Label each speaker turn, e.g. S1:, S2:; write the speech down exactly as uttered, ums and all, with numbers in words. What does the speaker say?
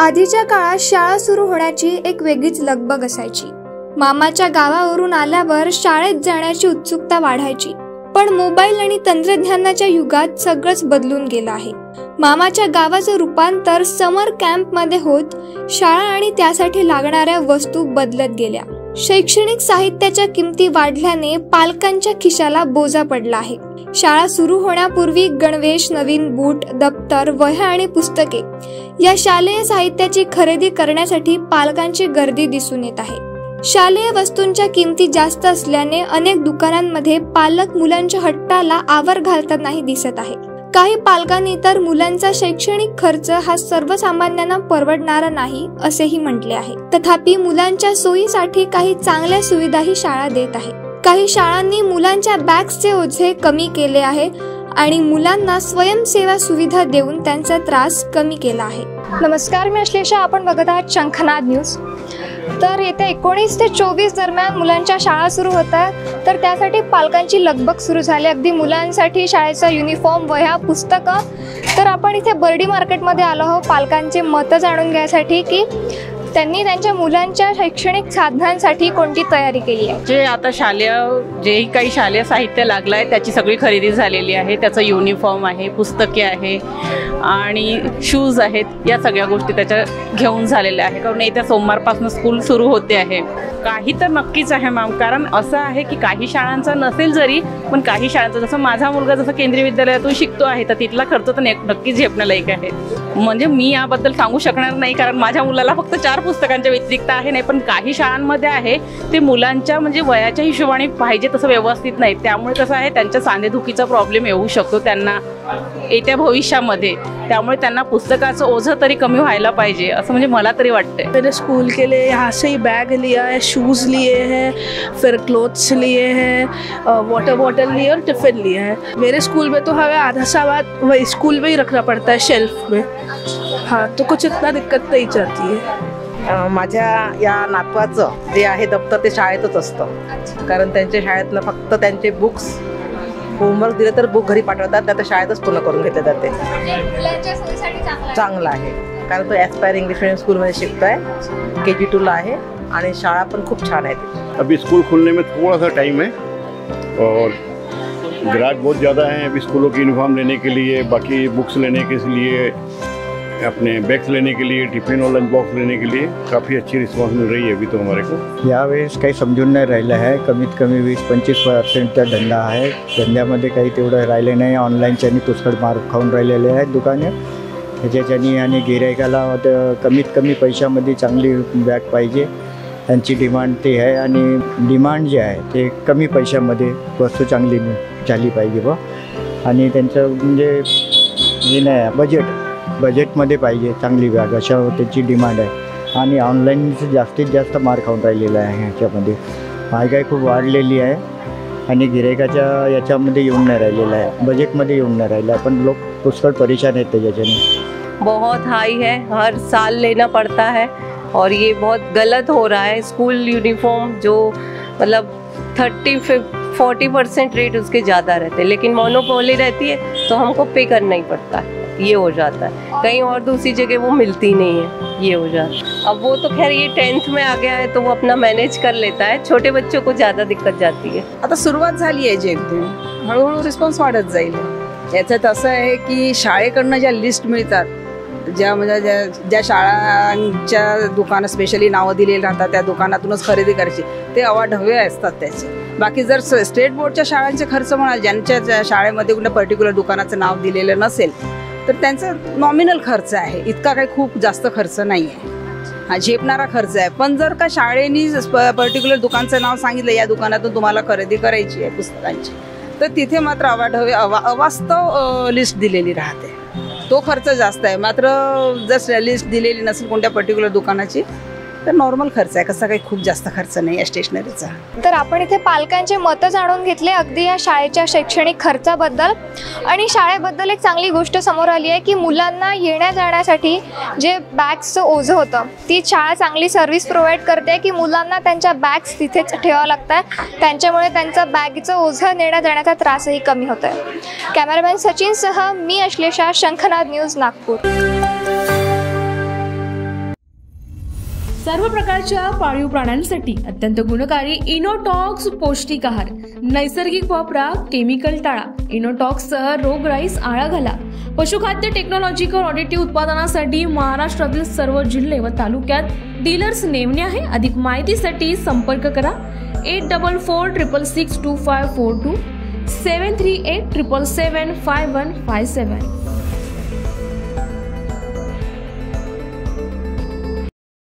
S1: आधीच्या काळात शाळा सुरू होण्याची एक वेगळीच लगबग असायची। मामाच्या गावावरून आल्यावर शाळेत जाण्याची उत्सुकता वाढायची। पण मोबाईल आणि तंत्रज्ञानाच्या युगात सगळंच बदलून गेलं आहे। मामाच्या गावाचं रूपांतर समर कॅम्प मध्ये होत शाळा आणि त्यासाठी लागणाऱ्या वस्तू बदलत गेल्या। शैक्षणिक साहित्याच्या किमती वाढल्याने पालकांच्या खिशाला बोजा पडला आहे। शाळा सुरू होण्यापूर्वी गणवेश, नवीन बूट, दप्तर, वह्या आणि पुस्तके या शालेय साहित्याची खरेदी करण्यासाठी पालकांची गर्दी दिसून येत आहे। शालेय वस्तूंच्या किमती जास्त असल्याने अनेक दुकानांमध्ये पालक मुलांच्या हट्टाला आवर घालतानाही दिसत आहे। काही पालकांनी तर मुलांचा शैक्षणिक खर्च हा सर्वसामान्यांना परवडणारा नाही असेही म्हटले आहे। तथापि मुलांच्या सोयीसाठी काही चांगल्या सुविधाही शाळा देत आहे। काही शाळांनी मुलांच्या बॅग्सचे ओझे कमी केले आहे आणि मुलांना स्वयंसेवा सुविधा देऊन त्यांचा त्रास कमी केला आहे। नमस्कार, मी अश्लेषा, आपण बघत आहात शंखनाद न्यूज। तर येत्या एकोणीस ते चोवीस दरम्यान मुलांच्या शाळा सुरू होतात, तर त्यासाठी पालकांची लगबग सुरू झाली। अगदी मुलांसाठी शाळेचा युनिफॉर्म, वह्या, पुस्तकं। तर आपण इथे बर्डी मार्केटमध्ये आलो आहोत पालकांचे मत जाणून घ्यायसाठी की त्यांनी त्यांच्या मुलांच्या शैक्षणिक साधनांसाठी कोणती तयारी केली आहे।
S2: जे आता शालेय जे काही शालेय साहित्य लागलं आहे त्याची सगळी खरेदी झालेली आहे। त्याचं युनिफॉर्म आहे, पुस्तके आहे आणि शूज आहेत, या सगळ्या गोष्टी त्याच्या घेऊन झालेल्या आहे। कारण येत्या सोमवारपासून स्कूल सुरू होते आहे। काही तर नक्कीच आहे मॅम, कारण असं आहे की काही शाळांचा नसेल जरी, पण काही शाळांचा, जसं माझा मुलगा जसं केंद्रीय विद्यालयातून शिकतो आहे तर तिथला खर्च तर नक्कीच झेपण्यालायक आहे। म्हणजे मी याबद्दल सांगू शकणार नाही, कारण माझ्या मुलाला फक्त चार पुस्तकांच्या व्यतिरिक्त आहे नाही, पण काही शाळांमध्ये आहे ते मुलांच्या म्हणजे वयाच्या हिशोबाने पाहिजे तसं व्यवस्थित नाही। त्यामुळे कसं आहे, त्यांच्या सांधेदुखीचा प्रॉब्लेम येऊ शकतो त्यांना येत्या भविष्यामध्ये। त्यामुळे त्यांना पुस्तकाचं ओझं तरी कमी व्हायला पाहिजे असं म्हणजे मला तरी वाटतंय।
S3: मेरे स्कूल के लिए यहाँ से ही बैग लिया है, शूज़ लिए हैं, फिर क्लोथ्स लिए हैं, वाटर बॉटल लिए और टिफ़िन लिए हैं। मेरे स्कूल में तो हमें आधा सामान वही स्कूल में ही रखना पड़ता है शेल्फ में। हाँ, तो कुछ इतना दिक्कत नहीं जाती है।
S4: माझ्या या नातवाचं जे आहे दप्तर ते शाळेतच असतं, कारण त्यांच्या शाळेतनं फक्त त्यांचे बुक्स होमवर्क दिलं तर बुक घरी पाठवतात, नाही तर शाळेतच पूर्ण करून घेतले जाते। चांगलं आहे, कारण तो ॲस्पायर इंग्लिश मीडियम स्कूलमध्ये शिकतोय, के जी टूला आहे आणि शाळा पण खूप छान आहे।
S5: अभी स्कूल खुलने में थोड़ा सा टाइम है और ग्राहक बहुत ज़्यादा हैं अभी स्कूलों की यूनिफॉर्म लेने के लिए, बाकी बुक्स लेने के लिए, अपने बैग्स लेने के लिए, टिफिन और लंच बॉक्स लेने के लिए काफ़ी अच्छी रिस्पॉन्स मिल रही है अभी तो हमारे को।
S6: यावेळेस काही समजून नाही राहिलं आहे। कमीत कमी वीस पंचवीस पर्सेंटचा धंदा आहे। धंद्यामध्ये काही तेवढं राहिले नाही। ऑनलाईनच्यानी पुष्कळ मार खाऊन राहिलेले आहेत दुकाने त्याच्याच्यानी, आणि गिरायकाला कमीत कमी पैशामध्ये चांगली बॅग पाहिजे, त्यांची डिमांड ते आहे। आणि डिमांड जे आहे ते कमी पैशामध्ये वस्तू चांगली झाली पाहिजे बा, आणि त्यांचं म्हणजे हे नाही बजेट बजेटमध्ये पाहिजे चांगली बॅग, अशा त्याची डिमांड आहे। आणि ऑनलाईन जास्तीत जास्त मार खाऊन राहिलेला आहे। ह्याच्यामध्ये महागाई खूप वाढलेली आहे आणि गिरायकाच्या याच्यामध्ये येऊन नाही राहिलेला आहे, बजेटमध्ये येऊन नहीं राहिला, पण लोग पुष्कळ परेशान आहेत त्याच्याने।
S7: बहुत हाई है, हर साल लेना पड़ता है और ये बहुत गलत हो रहा है। स्कूल यूनिफॉर्म जो मतलब थर्टी फोर्टी परसेंट रेट उसके ज़्यादा रहते हैं, लेकिन मोनोपोली रहती है तो हमको पे करना ही पड़ता है, ये हो जाता है। कहीं और दूसरी जगह वो मिलती नहीं है, ये हो जाता है। अब वो तो खैर ये टेंथ में आ गया है तो वो अपना मैनेज कर लेता है, छोटे बच्चों को ज़्यादा दिक्कत जाती है।
S8: आता सुरुवात झाली आहे, जे एकदम हळूहळू रिस्पॉन्स वाढत जाईल। याच्यात असं आहे की शाळेकडनं ज्या लिस्ट मिळतात, ज्या म्हणजे ज्या ज्या शाळांच्या दुकानं स्पेशली नावं दिलेली राहतात त्या दुकानातूनच खरेदी करायची, ते अवाढव्य असतात त्याचे। बाकी जर स्टेट बोर्डच्या शाळांचे खर्च म्हणाल, ज्यांच्या शाळेमध्ये कुठल्या पर्टिक्युलर दुकानाचं नाव दिलेलं नसेल तर त्यांचा नॉमिनल खर्च आहे, इतका काही खूप जास्त खर्च नाही आहे, हा झेपणारा खर्च आहे। पण जर का शाळेनी पर्टिक्युलर दुकानचं नाव सांगितलं, या दुकानातून तुम्हाला खरेदी करायची आहे पुस्तकांची, तर तिथे मात्र अवाढव्य अवा अवास्तव लिस्ट दिलेली राहते, तो खर्च जास्त आहे। मात्र जर लिस्ट दिलेली नसेल कोणत्या पर्टिक्युलर दुकानाची तर नॉर्मल खर्च आहे, कसा काही खूप जास्त खर्च नाही आहे स्टेशनरीचा।
S1: तर आपण इथे पालकांचे मत जाणून घेतले अगदी या शाळेच्या शैक्षणिक खर्चाबद्दल। आणि शाळेबद्दल एक चांगली गोष्ट समोर आली आहे की मुलांना येण्या जाण्यासाठी जे बॅग्सचं ओझं होतं ती शाळा चांगली सर्व्हिस प्रोव्हाइड करते की मुलांना त्यांच्या बॅग्स तिथेच ठेवावं लागतात, त्यांच्यामुळे त्यांचं बॅगचं ओझं नेण्या जाण्याचा त्रासही कमी होतोय। कॅमेरामॅन सचिनसह मी अश्लेषा, शंखनाद न्यूज, नागपूर।
S9: सर्व प्रकारच्या पाळीव प्राण्यांसाठी अत्यंत गुणकारी इनोटॉक्स पौष्टिक आहार, नैसर्गिक वापरा, केमिकल टाळा. इनोटॉक्स सह रोगराईस आळा घाला. पशुखाद्य टेक्नॉलॉजिकल ऑडिटिव्ह उत्पादनासाठी महाराष्ट्रातील सर्व जिल्हे व तालुक्यात डीलर्स नेमणे आहे. अधिक माहितीसाठी संपर्क करा eight double four triple six two five four two seven three eight triple seven five one five सेवन.